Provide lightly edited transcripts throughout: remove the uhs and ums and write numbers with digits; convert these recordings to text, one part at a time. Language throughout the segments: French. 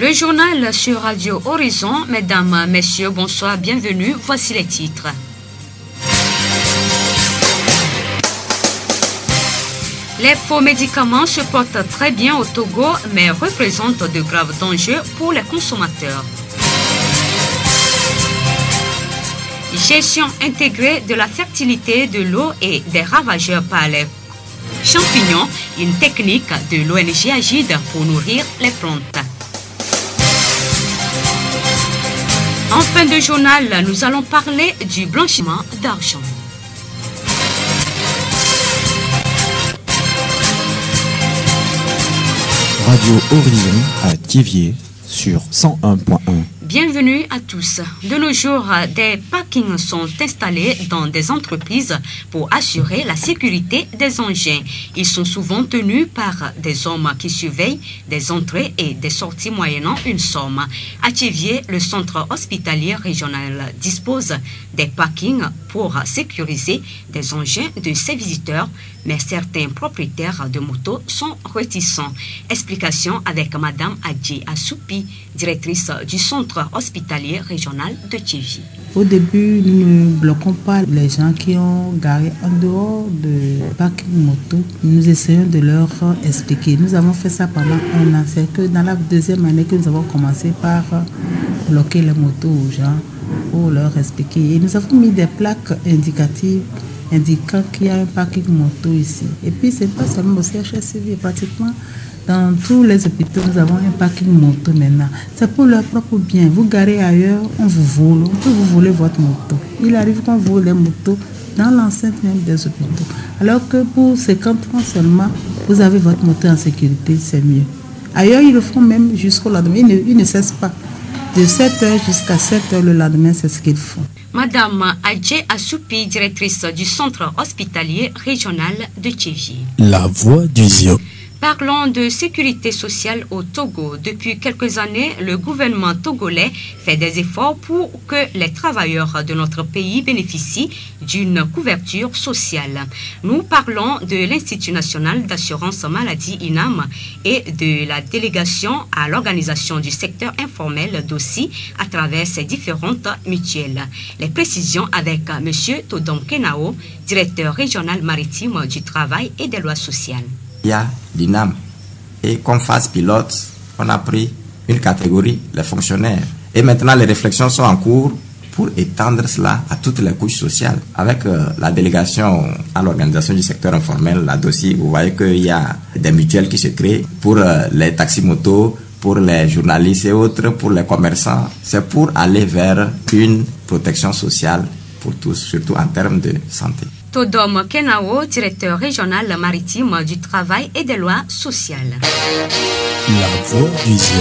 Le journal sur Radio Horizon. Mesdames, messieurs, bonsoir, bienvenue. Voici les titres. Les faux médicaments se portent très bien au Togo, mais représentent de graves dangers pour les consommateurs. Gestion intégrée de la fertilité de l'eau et des ravageurs par les champignons, une technique de l'ONG Agide pour nourrir les plantes. En fin de journal, nous allons parler du blanchiment d'argent. Radio Horizon à Thiéviers sur 101.1. Bienvenue à tous. De nos jours, des parkings sont installés dans des entreprises pour assurer la sécurité des engins. Ils sont souvent tenus par des hommes qui surveillent des entrées et des sorties moyennant une somme. À Thiéviers, le centre hospitalier régional dispose des parkings pour sécuriser des engins de ses visiteurs, mais certains propriétaires de motos sont réticents. Explication avec Madame Adji Assoupi, directrice du centre hospitalier régional de Thiéviers. Au début, nous ne bloquons pas les gens qui ont garé en dehors de parking moto. Nous essayons de leur expliquer. Nous avons fait ça pendant un an. C'est que dans la deuxième année que nous avons commencé par bloquer les motos aux gens pour leur expliquer. Et nous avons mis des plaques indicatives indiquant qu'il y a un parking moto ici. Et puis, ce n'est pas seulement au CHSCV, pratiquement dans tous les hôpitaux, nous avons un parking moto maintenant. C'est pour leur propre bien. Vous garez ailleurs, on vous vole. On peut vous voler votre moto. Il arrive qu'on vole les motos dans l'enceinte même des hôpitaux. Alors que pour 50 francs seulement, vous avez votre moto en sécurité, c'est mieux. Ailleurs, ils le font même jusqu'au lendemain. Ils ne cessent pas. De 7h jusqu'à 7h le lendemain, c'est ce qu'ils font. Madame Adji Assoupi, directrice du centre hospitalier régional de Thiéviers. La voix du Zion. Parlons de sécurité sociale au Togo. Depuis quelques années, le gouvernement togolais fait des efforts pour que les travailleurs de notre pays bénéficient d'une couverture sociale. Nous parlons de l'Institut national d'assurance maladie INAM et de la délégation à l'organisation du secteur informel d'OSI à travers ses différentes mutuelles. Les précisions avec M. Todom Kenao, directeur régional maritime du travail et des lois sociales. Il y a l'INAM. Et comme phase pilote, on a pris une catégorie, les fonctionnaires. Et maintenant, les réflexions sont en cours pour étendre cela à toutes les couches sociales. Avec la délégation à l'organisation du secteur informel, la DOSI, vous voyez qu'il y a des mutuelles qui se créent pour les taxis-motos, pour les journalistes et autres, pour les commerçants. C'est pour aller vers une protection sociale pour tous, surtout en termes de santé. Todom Kenao, directeur régional maritime du travail et des lois sociales. La voix du Zion.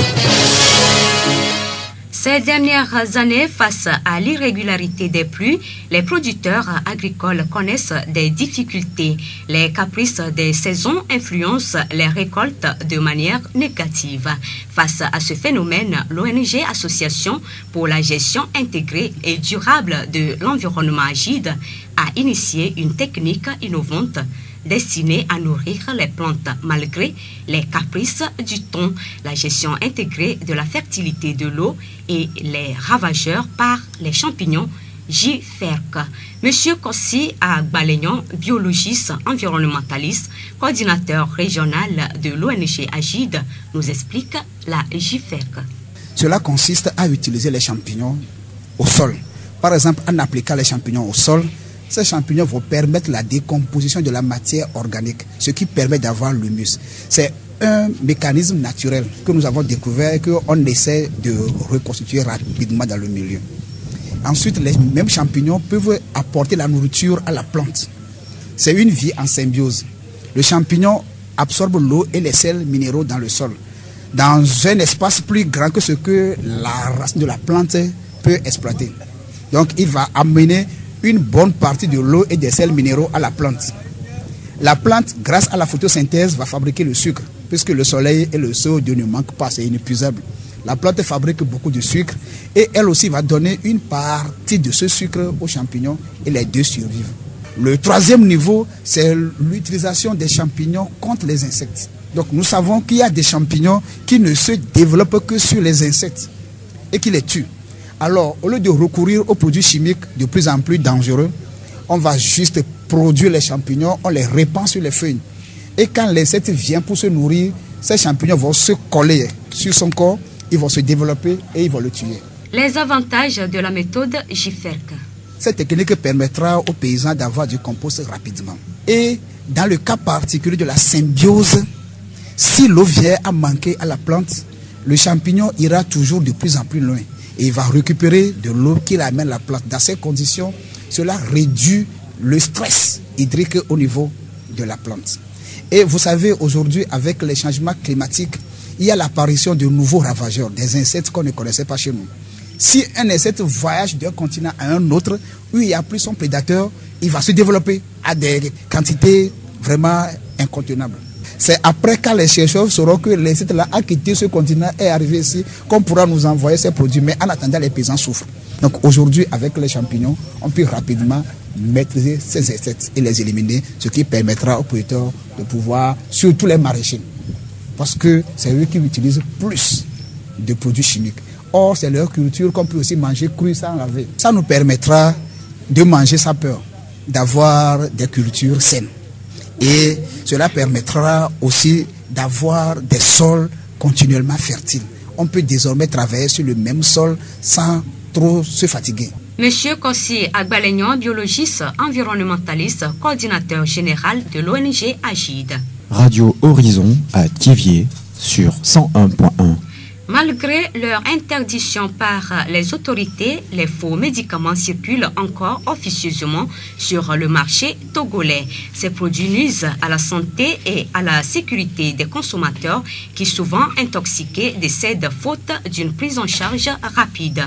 Ces dernières années, face à l'irrégularité des pluies, les producteurs agricoles connaissent des difficultés. Les caprices des saisons influencent les récoltes de manière négative. Face à ce phénomène, l'ONG Association pour la gestion intégrée et durable de l'environnement Agide a initié une technique innovante destinée à nourrir les plantes malgré les caprices du temps, la gestion intégrée de la fertilité de l'eau et les ravageurs par les champignons JFERC. Monsieur Kossi Agbalegnon, biologiste environnementaliste, coordinateur régional de l'ONG Agide, nous explique la JFERC. Cela consiste à utiliser les champignons au sol. Par exemple, en appliquant les champignons au sol, ces champignons vont permettre la décomposition de la matière organique, ce qui permet d'avoir l'humus. C'est un mécanisme naturel que nous avons découvert et qu'on essaie de reconstituer rapidement dans le milieu. Ensuite, les mêmes champignons peuvent apporter la nourriture à la plante. C'est une vie en symbiose. Le champignon absorbe l'eau et les sels minéraux dans le sol, dans un espace plus grand que ce que la racine de la plante peut exploiter. Donc, il va amener une bonne partie de l'eau et des sels minéraux à la plante. La plante, grâce à la photosynthèse, va fabriquer le sucre, puisque le soleil et le sodium ne manquent pas, c'est inépuisable. La plante fabrique beaucoup de sucre et elle aussi va donner une partie de ce sucre aux champignons et les deux survivent. Le troisième niveau, c'est l'utilisation des champignons contre les insectes. Donc nous savons qu'il y a des champignons qui ne se développent que sur les insectes et qui les tuent. Alors, au lieu de recourir aux produits chimiques de plus en plus dangereux, on va juste produire les champignons, on les répand sur les feuilles. Et quand l'insecte vient pour se nourrir, ces champignons vont se coller sur son corps, ils vont se développer et ils vont le tuer. Les avantages de la méthode GIFERC. Cette technique permettra aux paysans d'avoir du compost rapidement. Et dans le cas particulier de la symbiose, si l'eau vient à manquer à la plante, le champignon ira toujours de plus en plus loin. Et il va récupérer de l'eau qu'il amène à la plante. Dans ces conditions, cela réduit le stress hydrique au niveau de la plante. Et vous savez, aujourd'hui, avec les changements climatiques, il y a l'apparition de nouveaux ravageurs, des insectes qu'on ne connaissait pas chez nous. Si un insecte voyage d'un continent à un autre, où il n'y a plus son prédateur, il va se développer à des quantités vraiment incontenables. C'est après, quand les chercheurs sauront que l'insecte là a quitté ce continent et est arrivé ici, qu'on pourra nous envoyer ces produits. Mais en attendant, les paysans souffrent. Donc aujourd'hui, avec les champignons, on peut rapidement maîtriser ces insectes et les éliminer, ce qui permettra aux producteurs de pouvoir, surtout les maraîchers, parce que c'est eux qui utilisent plus de produits chimiques. Or, c'est leur culture qu'on peut aussi manger crue sans laver. Ça nous permettra de manger sans peur, d'avoir des cultures saines. Et cela permettra aussi d'avoir des sols continuellement fertiles. On peut désormais travailler sur le même sol sans trop se fatiguer. Monsieur Kossi Agbalegnon, biologiste environnementaliste, coordinateur général de l'ONG Agide. Radio Horizon à Thiviers sur 101.1. Malgré leur interdiction par les autorités, les faux médicaments circulent encore officieusement sur le marché togolais. Ces produits nuisent à la santé et à la sécurité des consommateurs qui, souvent intoxiqués, décèdent faute d'une prise en charge rapide.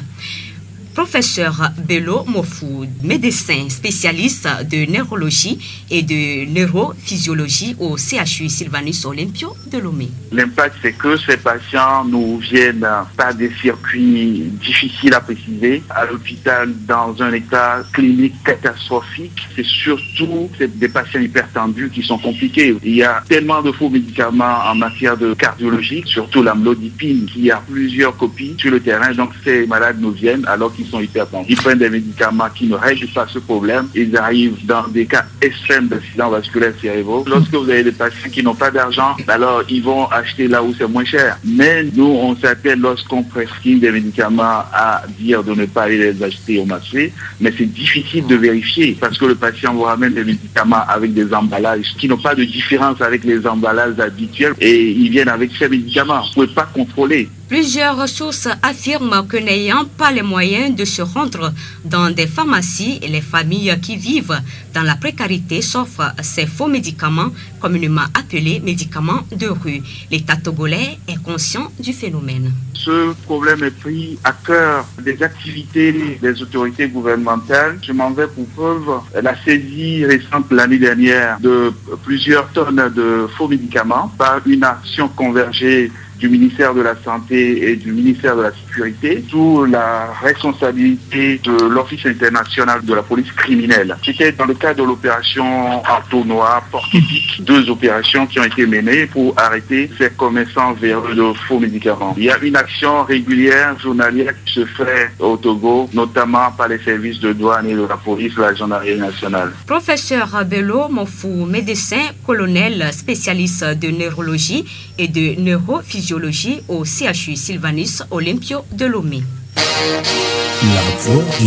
Professeur Bello Mofou, médecin spécialiste de neurologie et de neurophysiologie au CHU Sylvanus Olympio de Lomé. L'impact, c'est que ces patients nous viennent par des circuits difficiles à préciser, à l'hôpital dans un état clinique catastrophique. C'est surtout des patients hypertendus qui sont compliqués. Il y a tellement de faux médicaments en matière de cardiologie, surtout l'amlodipine, qui a plusieurs copies sur le terrain. Donc ces malades nous viennent alors qu'ils sont hypertendus. Ils prennent des médicaments qui ne règlent pas ce problème. Ils arrivent dans des cas extrêmes d'accidents vasculaires cérébraux. Lorsque vous avez des patients qui n'ont pas d'argent, alors ils vont acheter là où c'est moins cher. Mais nous, on s'attelle lorsqu'on prescrit des médicaments à dire de ne pas aller les acheter au marché. Mais c'est difficile de vérifier parce que le patient vous ramène des médicaments avec des emballages qui n'ont pas de différence avec les emballages habituels et ils viennent avec ces médicaments. Vous ne pouvez pas contrôler. Plusieurs sources affirment que n'ayant pas les moyens de se rendre dans des pharmacies, les familles qui vivent dans la précarité s'offrent ces faux médicaments, communément appelés médicaments de rue. L'État togolais est conscient du phénomène. Ce problème est pris à cœur des activités des autorités gouvernementales. Je m'en vais pour preuve la saisie récente l'année dernière de plusieurs tonnes de faux médicaments par une action convergée du ministère de la Santé et du ministère de la Sécurité sous la responsabilité de l'Office international de la police criminelle. C'était dans le cadre de l'opération Entonnoir, Porc-Épic, 2 opérations qui ont été menées pour arrêter ces commerçants véreux de faux médicaments. Il y a une action régulière, journalière qui se fait au Togo, notamment par les services de douane et de la police, la gendarmerie nationale. Professeur Bello Mofou, médecin colonel spécialiste de neurologie et de neurophysiologie au CHU Sylvanus Olympio de Lomé. La voix du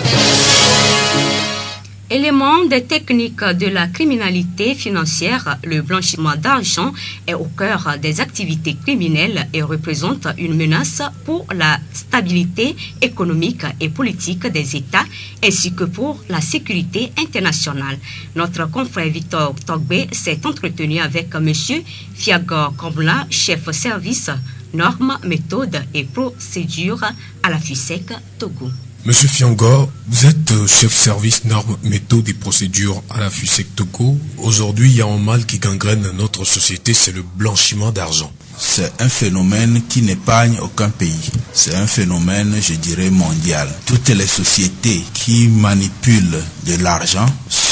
Élément des techniques de la criminalité financière, le blanchiment d'argent est au cœur des activités criminelles et représente une menace pour la stabilité économique et politique des États ainsi que pour la sécurité internationale. Notre confrère Victor Togbe s'est entretenu avec M. Fiagor Kombla, chef service normes, méthodes et procédures à la FUSEC Togo. Monsieur Fiangor, vous êtes chef service normes, méthodes et procédures à la FUSEC Togo. Aujourd'hui, il y a un mal qui gangrène notre société, c'est le blanchiment d'argent. C'est un phénomène qui n'épargne aucun pays. C'est un phénomène, je dirais, mondial. Toutes les sociétés qui manipulent de l'argent sont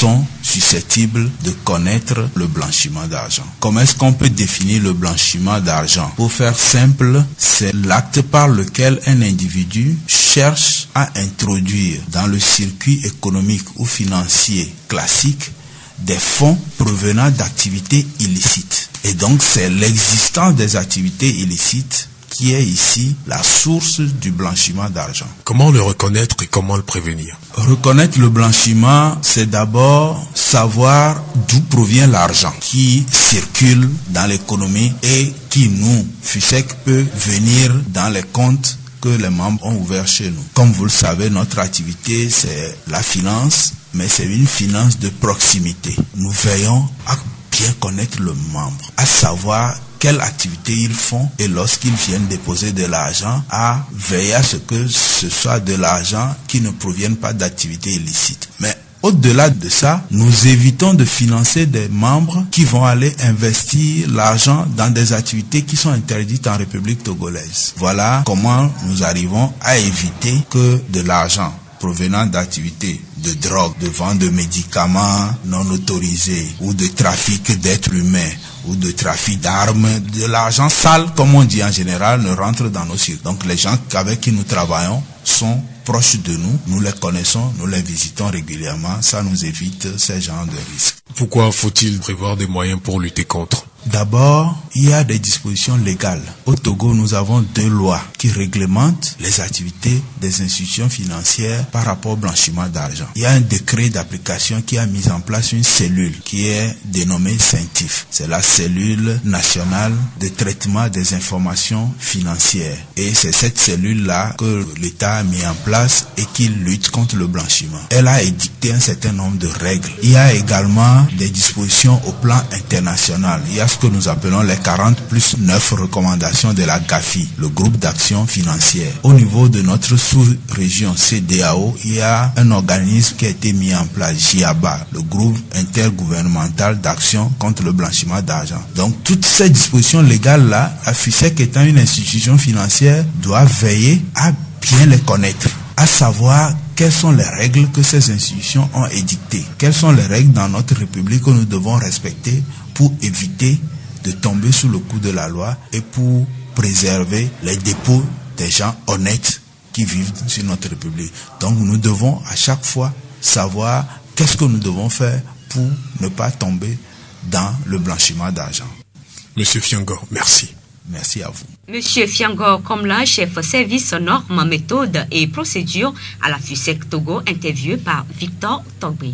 susceptibles de connaître le blanchiment d'argent. Comment est-ce qu'on peut définir le blanchiment d'argent? Pour faire simple, c'est l'acte par lequel un individu cherche à introduire dans le circuit économique ou financier classique des fonds provenant d'activités illicites. Et donc c'est l'existence des activités illicites qui est ici la source du blanchiment d'argent. Comment le reconnaître et comment le prévenir? Reconnaître le blanchiment, c'est d'abord savoir d'où provient l'argent qui circule dans l'économie et qui nous, FUSEC, peut venir dans les comptes que les membres ont ouverts chez nous. Comme vous le savez, notre activité, c'est la finance, mais c'est une finance de proximité. Nous veillons à bien connaître le membre, à savoir quelle activité ils font et lorsqu'ils viennent déposer de l'argent, à veiller à ce que ce soit de l'argent qui ne provienne pas d'activités illicites. Mais au-delà de ça, nous évitons de financer des membres qui vont aller investir l'argent dans des activités qui sont interdites en République togolaise. Voilà comment nous arrivons à éviter que de l'argent provenant d'activités de drogue, de vente de médicaments non autorisés ou de trafic d'êtres humains ou de trafic d'armes, de l'argent sale, comme on dit en général, ne rentre dans nos circuits. Donc les gens avec qui nous travaillons sont proches de nous, nous les connaissons, nous les visitons régulièrement, ça nous évite ces genres de risques. Pourquoi faut-il prévoir des moyens pour lutter contre? D'abord, il y a des dispositions légales. Au Togo, nous avons 2 lois qui réglementent les activités des institutions financières par rapport au blanchiment d'argent. Il y a un décret d'application qui a mis en place une cellule qui est dénommée CENTIF. C'est la cellule nationale de traitement des informations financières. Et c'est cette cellule-là que l'État a mis en place et qui lutte contre le blanchiment. Elle a édicté un certain nombre de règles. Il y a également des dispositions au plan international. Il y a ce que nous appelons les 40+9 recommandations de la GAFI, le groupe d'action financière. Au niveau de notre sous-région CEDEAO, il y a un organisme qui a été mis en place, JIABA, le groupe intergouvernemental d'action contre le blanchiment d'argent. Donc toutes ces dispositions légales-là, la FUSEC étant une institution financière, doit veiller à bien les connaître, à savoir quelles sont les règles que ces institutions ont édictées, quelles sont les règles dans notre République que nous devons respecter pour éviter de tomber sous le coup de la loi et pour préserver les dépôts des gens honnêtes qui vivent sur notre République. Donc nous devons à chaque fois savoir qu'est-ce que nous devons faire pour ne pas tomber dans le blanchiment d'argent. Monsieur Fiangor, merci. Merci à vous. Monsieur Fiangor Komla, chef service normes, méthodes et procédures à la FUSEC Togo, interviewé par Victor Togbe.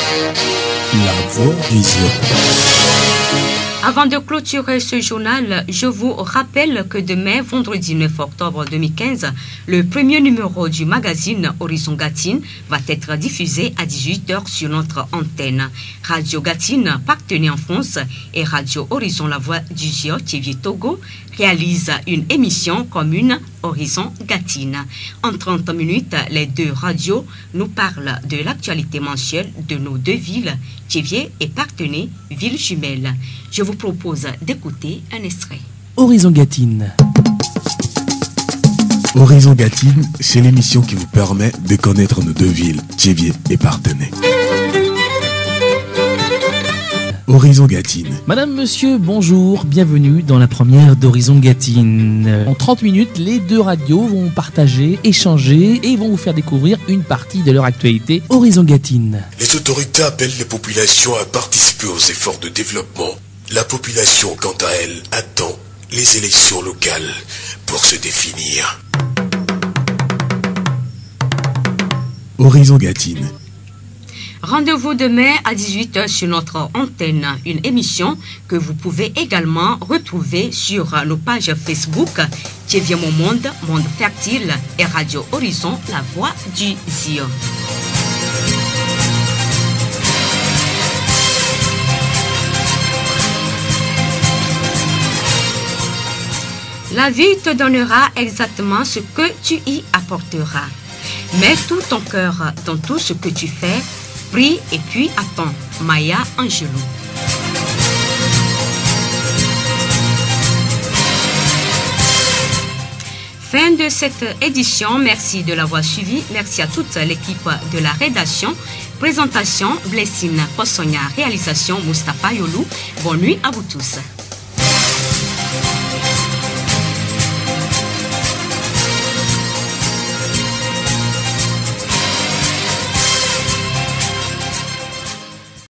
La voix des Avant de clôturer ce journal, je vous rappelle que demain, vendredi 9 octobre 2015, le premier numéro du magazine Horizon Gatine va être diffusé à 18h sur notre antenne. Radio Gatine, partenaire en France, et Radio Horizon La Voix du Zio, TV Togo, réalise une émission commune Horizon Gatine. En 30 minutes, les 2 radios nous parlent de l'actualité mensuelle de nos 2 villes, Thiévié et Parthenay, villes jumelles. Je vous propose d'écouter un extrait. Horizon Gatine. Horizon Gatine, c'est l'émission qui vous permet de connaître nos 2 villes, Thiévié et Parthenay. Horizon Gatine. Madame, monsieur, bonjour, bienvenue dans la première d'Horizon Gatine. En 30 minutes, les 2 radios vont partager, échanger et vont vous faire découvrir une partie de leur actualité. Horizon Gatine. Les autorités appellent les populations à participer aux efforts de développement. La population, quant à elle, attend les élections locales pour se définir. Horizon Gatine. Rendez-vous demain à 18h sur notre antenne, une émission que vous pouvez également retrouver sur nos pages Facebook, Thiévié Mon Monde, Monde Fertile et Radio Horizon, La Voix du Zio. La vie te donnera exactement ce que tu y apporteras. Mets tout ton cœur dans tout ce que tu fais. Prie et puis attends. Maya Angelou. Fin de cette édition. Merci de l'avoir suivi. Merci à toute l'équipe de la rédaction. Présentation, Blessine Possonia. Réalisation, Mustapha Yolou. Bonne nuit à vous tous.